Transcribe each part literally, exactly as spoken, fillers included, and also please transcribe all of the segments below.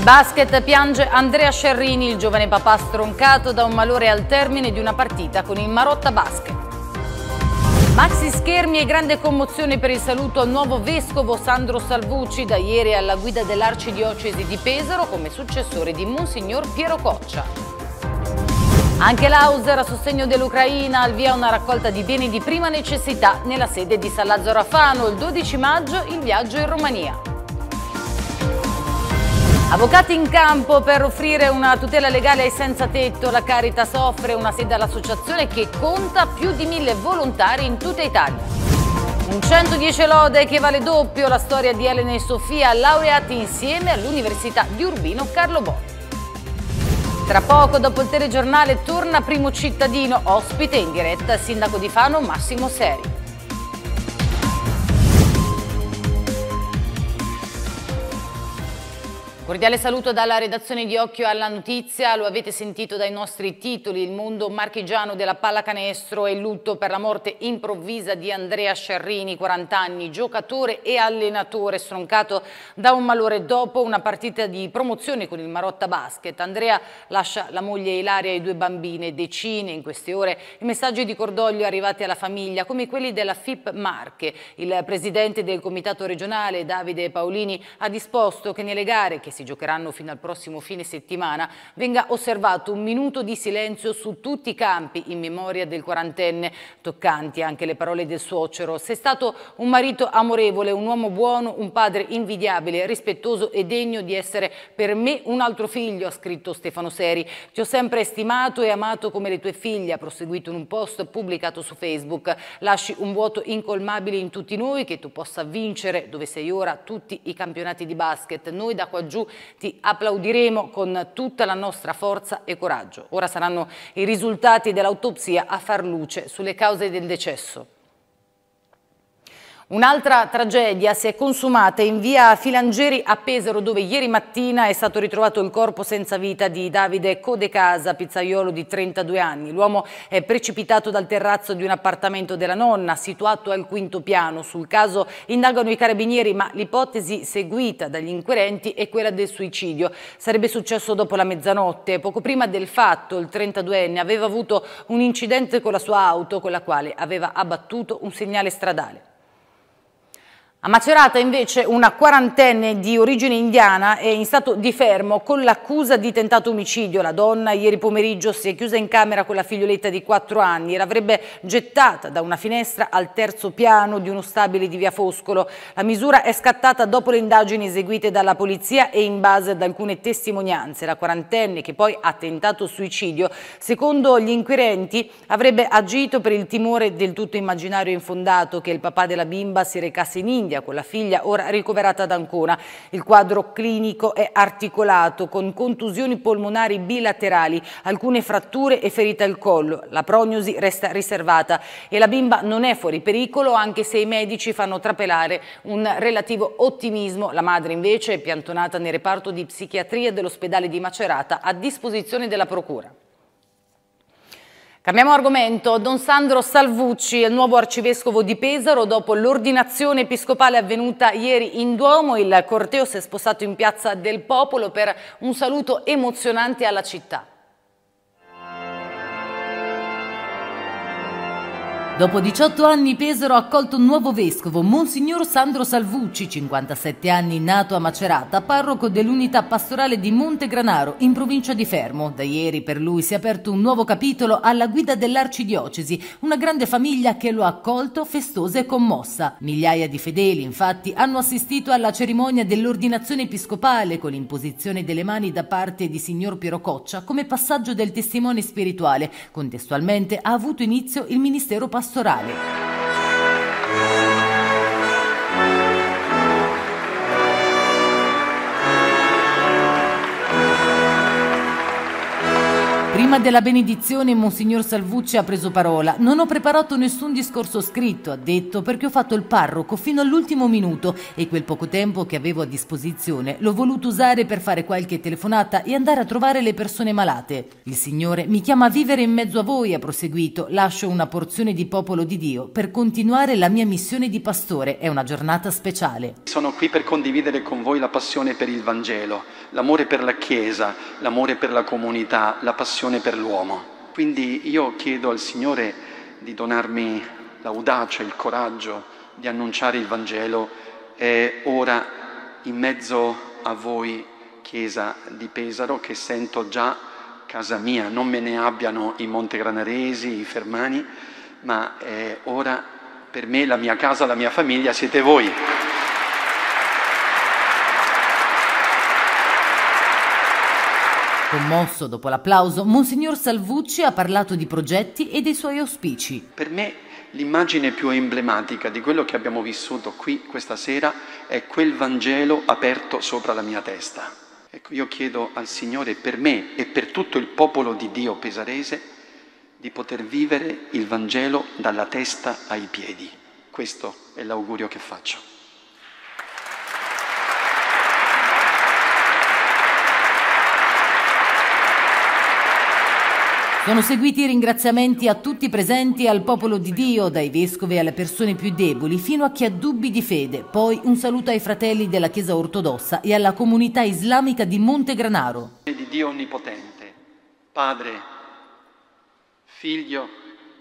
Il basket piange Andrea Sciarrini, il giovane papà stroncato da un malore al termine di una partita con il Marotta Basket. Maxi schermi e grande commozione per il saluto al nuovo vescovo Sandro Salvucci, da ieri alla guida dell'Arcidiocesi di Pesaro come successore di Monsignor Piero Coccia. Anche l'Auser, a sostegno dell'Ucraina, al via una raccolta di beni di prima necessità nella sede di San Lazzaro a Fano. Il dodici maggio il viaggio in Romania. Avvocati in campo per offrire una tutela legale ai senza tetto. La Caritas offre una sede all'associazione che conta più di mille volontari in tutta Italia. Un centodieci lode che vale doppio, la storia di Elena e Sofia, laureati insieme all'Università di Urbino Carlo Bo. Tra poco, dopo il telegiornale, torna Primo Cittadino, ospite in diretta il sindaco di Fano Massimo Seri. Cordiale saluto dalla redazione di Occhio alla Notizia. Lo avete sentito dai nostri titoli: il mondo marchigiano della pallacanestro è in lutto per la morte improvvisa di Andrea Sciarrini, quaranta anni, giocatore e allenatore, stroncato da un malore dopo una partita di promozione con il Marotta Basket. Andrea lascia la moglie Ilaria e i due bambine. Decine in queste ore i messaggi di cordoglio arrivati alla famiglia, come quelli della F I P Marche. Il presidente del comitato regionale, Davide Paolini, ha disposto che nelle gare che si giocheranno fino al prossimo fine settimana venga osservato un minuto di silenzio su tutti i campi in memoria del quarantenne. Toccanti anche le parole del suocero: sei stato un marito amorevole, un uomo buono, un padre invidiabile, rispettoso e degno di essere per me un altro figlio, ha scritto Stefano Seri. Ti ho sempre stimato e amato come le tue figlie, ha proseguito in un post pubblicato su Facebook. Lasci un vuoto incolmabile in tutti noi, che tu possa vincere dove sei ora tutti i campionati di basket. Noi da qua giù ti applaudiremo con tutta la nostra forza e coraggio. Ora saranno i risultati dell'autopsia a far luce sulle cause del decesso. Un'altra tragedia si è consumata in via Filangeri a Pesaro, dove ieri mattina è stato ritrovato il corpo senza vita di Davide Codecasa, pizzaiolo di trentadue anni. L'uomo è precipitato dal terrazzo di un appartamento della nonna, situato al quinto piano. Sul caso indagano i carabinieri, ma l'ipotesi seguita dagli inquirenti è quella del suicidio. Sarebbe successo dopo la mezzanotte. Poco prima del fatto, il trentaduenne aveva avuto un incidente con la sua auto, con la quale aveva abbattuto un segnale stradale. A Macerata invece una quarantenne di origine indiana è in stato di fermo con l'accusa di tentato omicidio. La donna ieri pomeriggio si è chiusa in camera con la figlioletta di quattro anni e l'avrebbe gettata da una finestra al terzo piano di uno stabile di via Foscolo. La misura è scattata dopo le indagini eseguite dalla polizia e in base ad alcune testimonianze. La quarantenne, che poi ha tentato suicidio, secondo gli inquirenti avrebbe agito per il timore del tutto immaginario e infondato che il papà della bimba si recasse in India con la figlia ora ricoverata ad Ancona. Il quadro clinico è articolato con contusioni polmonari bilaterali, alcune fratture e ferite al collo. La prognosi resta riservata e la bimba non è fuori pericolo, anche se i medici fanno trapelare un relativo ottimismo. La madre invece è piantonata nel reparto di psichiatria dell'ospedale di Macerata a disposizione della procura. Cambiamo argomento. Don Sandro Salvucci è il nuovo arcivescovo di Pesaro. Dopo l'ordinazione episcopale avvenuta ieri in Duomo, il corteo si è spostato in Piazza del Popolo per un saluto emozionante alla città. Dopo diciotto anni Pesaro ha accolto un nuovo vescovo, Monsignor Sandro Salvucci, cinquantasette anni, nato a Macerata, parroco dell'unità pastorale di Montegranaro, in provincia di Fermo. Da ieri per lui si è aperto un nuovo capitolo alla guida dell'Arcidiocesi, una grande famiglia che lo ha accolto festosa e commossa. Migliaia di fedeli, infatti, hanno assistito alla cerimonia dell'ordinazione episcopale con l'imposizione delle mani da parte di Signor Piero Coccia come passaggio del testimone spirituale. Contestualmente ha avuto inizio il ministero pastorale. Prima Prima della benedizione Monsignor Salvucci ha preso parola. Non ho preparato nessun discorso scritto, ha detto, perché ho fatto il parroco fino all'ultimo minuto e quel poco tempo che avevo a disposizione l'ho voluto usare per fare qualche telefonata e andare a trovare le persone malate. Il Signore mi chiama a vivere in mezzo a voi, ha proseguito. Lascio una porzione di popolo di Dio per continuare la mia missione di pastore. È una giornata speciale. Sono qui per condividere con voi la passione per il Vangelo, l'amore per la Chiesa, l'amore per la comunità, la passione per l'uomo. Quindi io chiedo al Signore di donarmi l'audacia, il coraggio di annunciare il Vangelo e ora in mezzo a voi, Chiesa di Pesaro, che sento già casa mia, non me ne abbiano i montegranaresi, i fermani, ma eh, ora per me la mia casa, la mia famiglia siete voi. Commosso dopo l'applauso, Monsignor Salvucci ha parlato di progetti e dei suoi auspici. Per me l'immagine più emblematica di quello che abbiamo vissuto qui questa sera è quel Vangelo aperto sopra la mia testa. Ecco, io chiedo al Signore per me e per tutto il popolo di Dio pesarese di poter vivere il Vangelo dalla testa ai piedi. Questo è l'augurio che faccio. Sono seguiti i ringraziamenti a tutti i presenti e al popolo di Dio, dai vescovi alle persone più deboli fino a chi ha dubbi di fede. Poi un saluto ai fratelli della Chiesa ortodossa e alla comunità islamica di Montegranaro. Di Dio Onnipotente, Padre, Figlio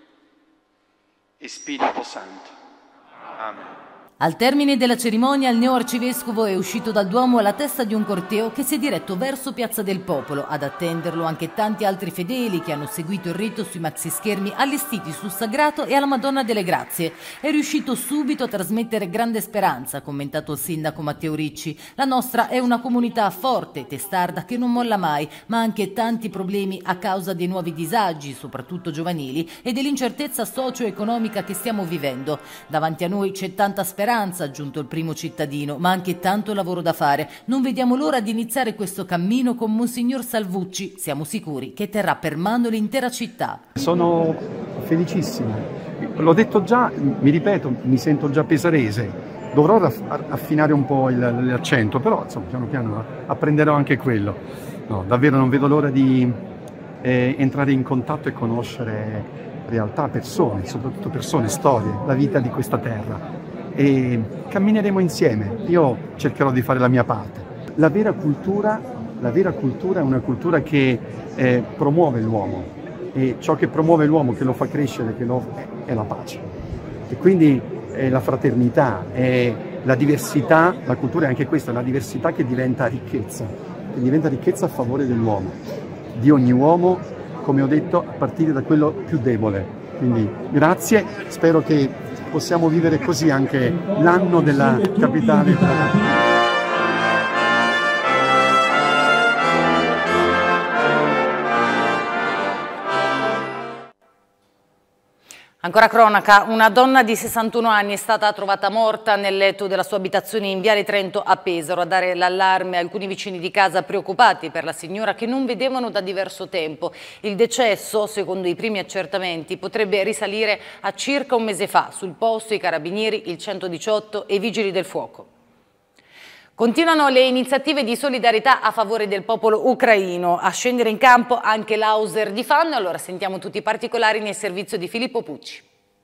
e Spirito Santo. Amen. Al termine della cerimonia il neoarcivescovo è uscito dal Duomo alla testa di un corteo che si è diretto verso Piazza del Popolo. Ad attenderlo anche tanti altri fedeli che hanno seguito il rito sui maxischermi allestiti sul Sagrato e alla Madonna delle Grazie. È riuscito subito a trasmettere grande speranza, ha commentato il sindaco Matteo Ricci. La nostra è una comunità forte, testarda, che non molla mai, ma ha anche tanti problemi a causa dei nuovi disagi, soprattutto giovanili, e dell'incertezza socio-economica che stiamo vivendo. Davanti a noi c'è tanta speranza, ha aggiunto il primo cittadino, ma anche tanto lavoro da fare. Non vediamo l'ora di iniziare questo cammino con Monsignor Salvucci. Siamo sicuri che terrà per mano l'intera città. Sono felicissimo. L'ho detto già, mi ripeto, mi sento già pesarese. Dovrò affinare un po' l'accento, però insomma piano piano apprenderò anche quello. No, davvero non vedo l'ora di eh, entrare in contatto e conoscere realtà, persone, soprattutto persone, storie, la vita di questa terra. E cammineremo insieme, io cercherò di fare la mia parte. La vera cultura, la vera cultura è una cultura che eh, promuove l'uomo e ciò che promuove l'uomo, che lo fa crescere, che lo, è, è la pace. E quindi è la fraternità, è la diversità, la cultura è anche questa, la diversità che diventa ricchezza, che diventa ricchezza a favore dell'uomo, di ogni uomo, come ho detto, a partire da quello più debole. Quindi grazie, spero che possiamo vivere così anche l'anno della capitale. Ancora cronaca, una donna di sessantuno anni è stata trovata morta nel letto della sua abitazione in Viale Trento a Pesaro. A dare l'allarme alcuni vicini di casa preoccupati per la signora che non vedevano da diverso tempo. Il decesso, secondo i primi accertamenti, potrebbe risalire a circa un mese fa. Sul posto i carabinieri, il centodiciotto e i vigili del fuoco. Continuano le iniziative di solidarietà a favore del popolo ucraino. A scendere in campo anche l'Auser di Fano. Allora sentiamo tutti i particolari nel servizio di Filippo Pucci.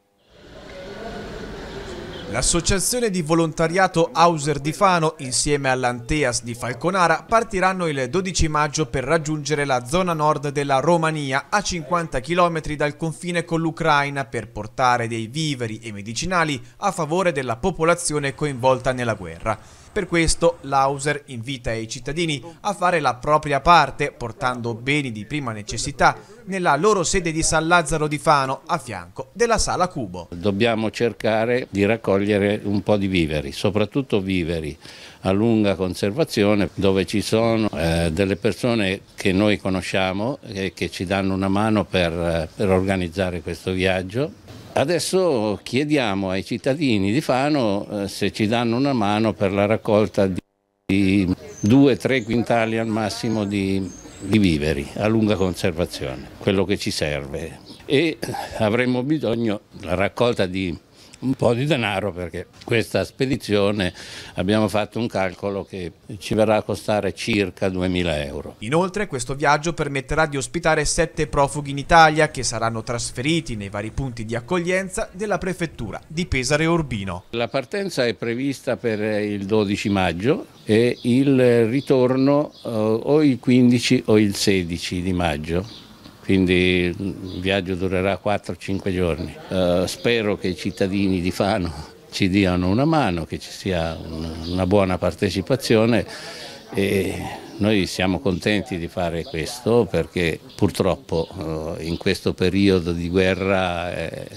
L'associazione di volontariato Auser di Fano insieme all'Anteas di Falconara partiranno il dodici maggio per raggiungere la zona nord della Romania a cinquanta chilometri dal confine con l'Ucraina per portare dei viveri e medicinali a favore della popolazione coinvolta nella guerra. Per questo l'Auser invita i cittadini a fare la propria parte portando beni di prima necessità nella loro sede di San Lazzaro di Fano a fianco della Sala Cubo. Dobbiamo cercare di raccogliere un po' di viveri, soprattutto viveri a lunga conservazione dove ci sono eh, delle persone che noi conosciamo e che ci danno una mano per, per organizzare questo viaggio. Adesso chiediamo ai cittadini di Fano eh, se ci danno una mano per la raccolta di due tre quintali al massimo di, di viveri a lunga conservazione, quello che ci serve, e avremo bisogno della raccolta di un po' di denaro, perché questa spedizione abbiamo fatto un calcolo che ci verrà a costare circa duemila euro. Inoltre questo viaggio permetterà di ospitare sette profughi in Italia che saranno trasferiti nei vari punti di accoglienza della prefettura di Pesaro e Urbino. La partenza è prevista per il dodici maggio e il ritorno eh, o il quindici o il sedici di maggio. Quindi il viaggio durerà quattro cinque giorni. Uh, spero che i cittadini di Fano ci diano una mano, che ci sia una, una buona partecipazione, e noi siamo contenti di fare questo perché purtroppo uh, in questo periodo di guerra è,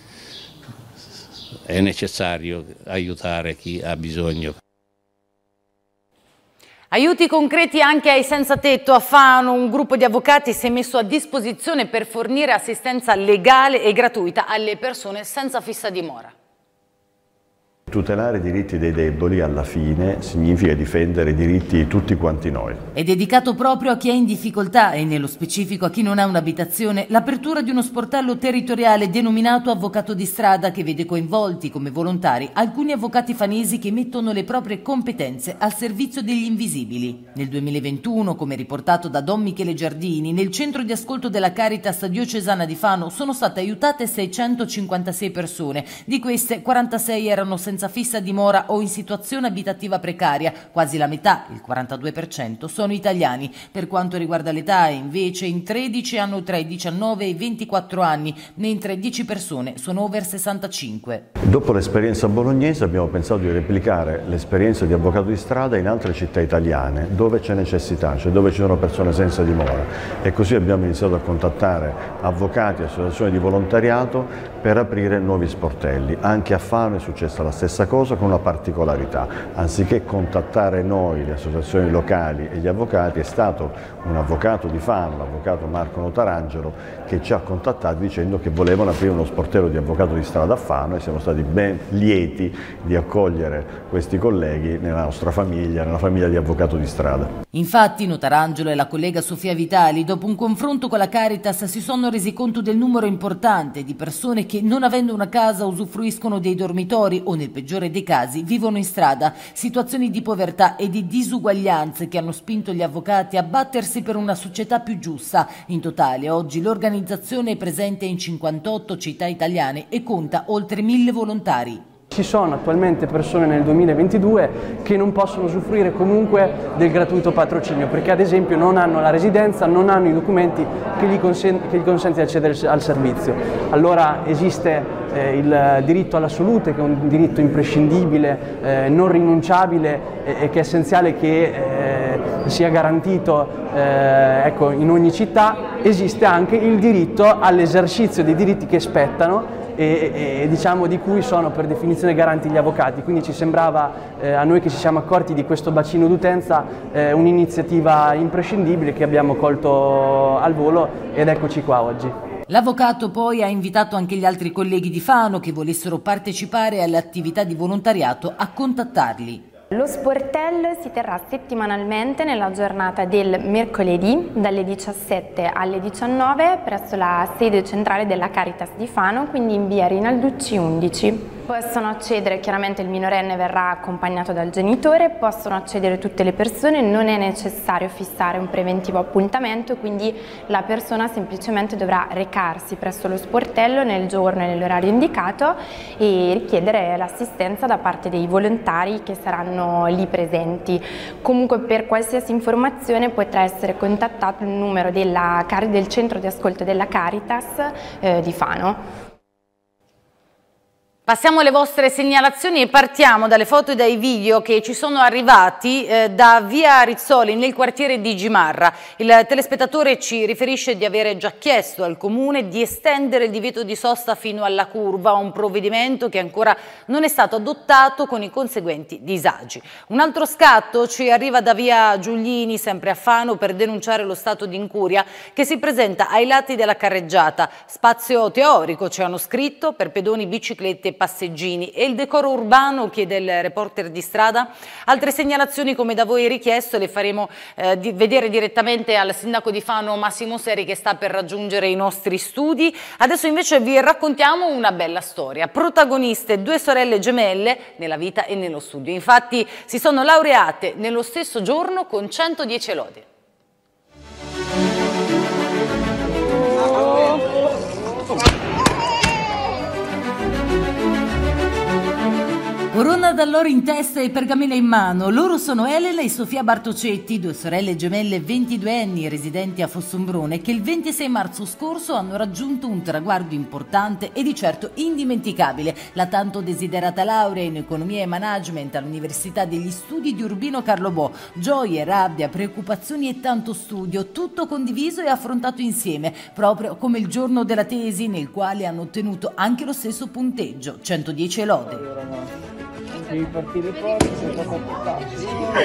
è necessario aiutare chi ha bisogno. Aiuti concreti anche ai senza tetto. A Fano un gruppo di avvocati si è messo a disposizione per fornire assistenza legale e gratuita alle persone senza fissa dimora. Tutelare i diritti dei deboli alla fine significa difendere i diritti di tutti quanti noi. È dedicato proprio a chi è in difficoltà e nello specifico a chi non ha un'abitazione l'apertura di uno sportello territoriale denominato Avvocato di Strada, che vede coinvolti come volontari alcuni avvocati fanesi che mettono le proprie competenze al servizio degli invisibili. Nel duemilaventuno, come riportato da Don Michele Giardini, nel centro di ascolto della Caritas diocesana di Fano sono state aiutate seicentocinquantasei persone, di queste quarantasei erano senza senza fissa dimora o in situazione abitativa precaria, quasi la metà, il quarantadue per cento, sono italiani. Per quanto riguarda l'età, invece, in tredici hanno tra i diciannove e i ventiquattro anni, mentre dieci persone sono over sessantacinque. Dopo l'esperienza bolognese abbiamo pensato di replicare l'esperienza di avvocato di strada in altre città italiane, dove c'è necessità, cioè dove ci sono persone senza dimora, e così abbiamo iniziato a contattare avvocati e associazioni di volontariato per aprire nuovi sportelli. Anche a Fano è successa la stessa cosa, con una particolarità: anziché contattare noi, le associazioni locali e gli avvocati, è stato un avvocato di Fano, l'avvocato Marco Notarangelo, che ci ha contattati dicendo che volevano aprire uno sportello di avvocato di strada a Fano, e siamo stati ben lieti di accogliere questi colleghi nella nostra famiglia, nella famiglia di avvocato di strada. Infatti Notarangelo e la collega Sofia Vitali, dopo un confronto con la Caritas, si sono resi conto del numero importante di persone che, non avendo una casa, usufruiscono dei dormitori o, nel peggiore dei casi, vivono in strada. Situazioni di povertà e di disuguaglianze che hanno spinto gli avvocati a battersi per una società più giusta. In totale, oggi l'organizzazione è presente in cinquantotto città italiane e conta oltre mille volontari. Ci sono attualmente persone nel duemilaventidue che non possono usufruire comunque del gratuito patrocinio, perché ad esempio non hanno la residenza, non hanno i documenti che gli, consent che gli consente di accedere al servizio. Allora esiste eh, il diritto alla salute, che è un diritto imprescindibile, eh, non rinunciabile, e, e che è essenziale che eh, sia garantito eh, ecco, in ogni città. Esiste anche il diritto all'esercizio dei diritti che spettano E, e, e diciamo di cui sono per definizione garanti gli avvocati, quindi ci sembrava eh, a noi che ci siamo accorti di questo bacino d'utenza eh, un'iniziativa imprescindibile che abbiamo colto al volo, ed eccoci qua oggi. L'avvocato poi ha invitato anche gli altri colleghi di Fano che volessero partecipare alle attività di volontariato a contattarli. Lo sportello si terrà settimanalmente nella giornata del mercoledì dalle diciassette alle diciannove presso la sede centrale della Caritas di Fano, quindi in via Rinalducci undici. Possono accedere, chiaramente il minorenne verrà accompagnato dal genitore, possono accedere tutte le persone, non è necessario fissare un preventivo appuntamento, quindi la persona semplicemente dovrà recarsi presso lo sportello nel giorno e nell'orario indicato e richiedere l'assistenza da parte dei volontari che saranno lì presenti. Comunque, per qualsiasi informazione potrà essere contattato il numero della, del centro di ascolto della Caritas eh, di Fano. Passiamo alle vostre segnalazioni e partiamo dalle foto e dai video che ci sono arrivati eh, da via Rizzoli nel quartiere di Gimarra. Il telespettatore ci riferisce di avere già chiesto al comune di estendere il divieto di sosta fino alla curva, un provvedimento che ancora non è stato adottato con i conseguenti disagi. Un altro scatto ci arriva da via Giuglini, sempre a Fano, per denunciare lo stato di incuria che si presenta ai lati della carreggiata. Spazio teorico, ci hanno scritto, per pedoni, biciclette passeggini. E il decoro urbano, chiede il reporter di strada? Altre segnalazioni come da voi richiesto le faremo eh, di vedere direttamente al sindaco di Fano Massimo Seri, che sta per raggiungere i nostri studi. Adesso invece vi raccontiamo una bella storia. Protagoniste due sorelle gemelle nella vita e nello studio. Infatti si sono laureate nello stesso giorno con centodieci lodi. Corona d'alloro in testa e pergamena in mano. Loro sono Elena e Sofia Bartocetti, due sorelle gemelle ventiduenni residenti a Fossombrone, che il ventisei marzo scorso hanno raggiunto un traguardo importante e di certo indimenticabile: la tanto desiderata laurea in economia e management all'Università degli Studi di Urbino Carlo Bo. Gioie, rabbia, preoccupazioni e tanto studio, tutto condiviso e affrontato insieme, proprio come il giorno della tesi, nel quale hanno ottenuto anche lo stesso punteggio, centodieci lode. Devi partire forte, sei troppo portarci.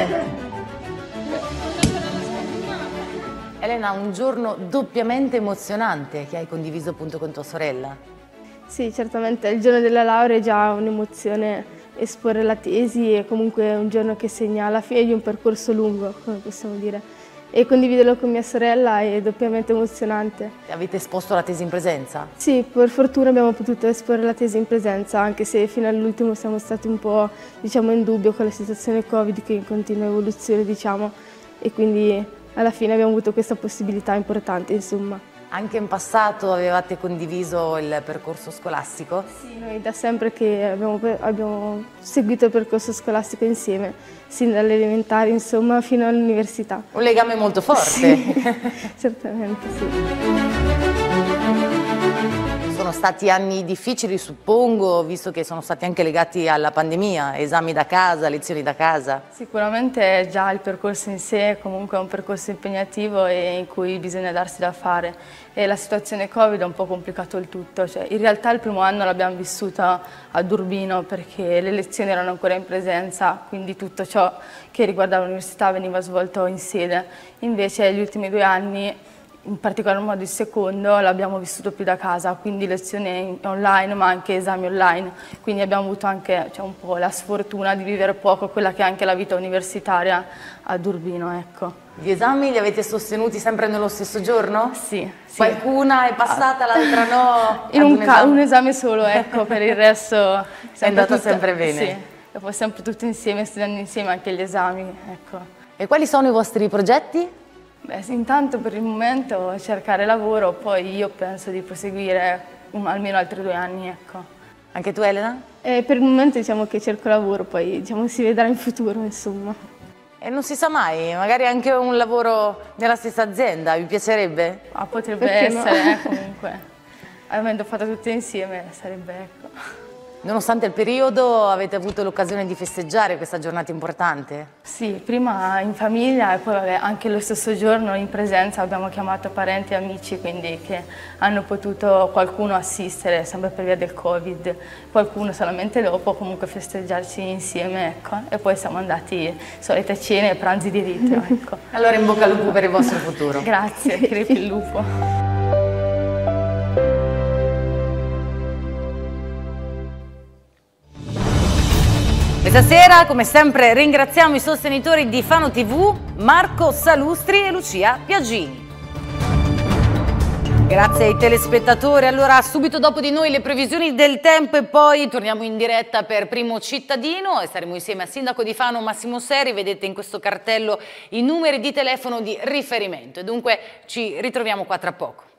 Elena, un giorno doppiamente emozionante che hai condiviso appunto con tua sorella. Sì, certamente il giorno della laurea è già un'emozione esporre la tesi, e comunque un giorno che segna la fine di un percorso lungo, come possiamo dire. E condividerlo con mia sorella è doppiamente emozionante. Avete esposto la tesi in presenza? Sì, per fortuna abbiamo potuto esporre la tesi in presenza, anche se fino all'ultimo siamo stati un po', diciamo, in dubbio con la situazione Covid, che è in continua evoluzione, diciamo, e quindi alla fine abbiamo avuto questa possibilità importante, insomma. Anche in passato avevate condiviso il percorso scolastico? Sì, noi da sempre che abbiamo, abbiamo seguito il percorso scolastico insieme, sin dalle elementari, insomma, fino all'università. Un legame molto forte. Sì, certamente sì. Sono stati anni difficili, suppongo, visto che sono stati anche legati alla pandemia, esami da casa, lezioni da casa. Sicuramente già il percorso in sé comunque è un percorso impegnativo e in cui bisogna darsi da fare, e la situazione Covid ha un po' complicato il tutto. Cioè, in realtà il primo anno l'abbiamo vissuta a Urbino perché le lezioni erano ancora in presenza, quindi tutto ciò che riguardava l'università veniva svolto in sede. Invece gli ultimi due anni, in particolar modo il secondo, l'abbiamo vissuto più da casa, quindi lezioni online ma anche esami online, quindi abbiamo avuto anche, cioè, un po' la sfortuna di vivere poco quella che è anche la vita universitaria ad Urbino, ecco. Gli esami li avete sostenuti sempre nello stesso giorno? Sì. sì. Qualcuna è passata, l'altra no? In un, un, esame? un esame solo, ecco, per il resto è andata tutto, sempre bene? Sì, e poi sempre tutti insieme, studiando insieme anche gli esami, ecco. E quali sono i vostri progetti? Beh, intanto per il momento cercare lavoro, poi io penso di proseguire um, almeno altri due anni, ecco. Anche tu, Elena? Eh, per il momento diciamo che cerco lavoro, poi diciamo si vedrà in futuro, insomma. E non si sa mai, magari anche un lavoro nella stessa azienda, vi piacerebbe? Ah, potrebbe Perché essere, no? eh, comunque. Avendo fatto tutte insieme sarebbe, ecco. Nonostante il periodo, avete avuto l'occasione di festeggiare questa giornata importante? Sì, prima in famiglia e poi vabbè, anche lo stesso giorno in presenza abbiamo chiamato parenti e amici, quindi che hanno potuto qualcuno assistere, sempre per via del Covid, qualcuno solamente dopo, comunque festeggiarci insieme, ecco. E poi siamo andati solite cene e pranzi di rito, ecco. Allora in bocca al lupo per il vostro futuro. Grazie, crepi il lupo. Questa sera, come sempre, ringraziamo i sostenitori di Fano tivù, Marco Salustri e Lucia Piaggini. Grazie ai telespettatori. Allora, subito dopo di noi le previsioni del tempo e poi torniamo in diretta per Primo Cittadino e saremo insieme al sindaco di Fano Massimo Seri. Vedete in questo cartello i numeri di telefono di riferimento e dunque ci ritroviamo qua tra poco.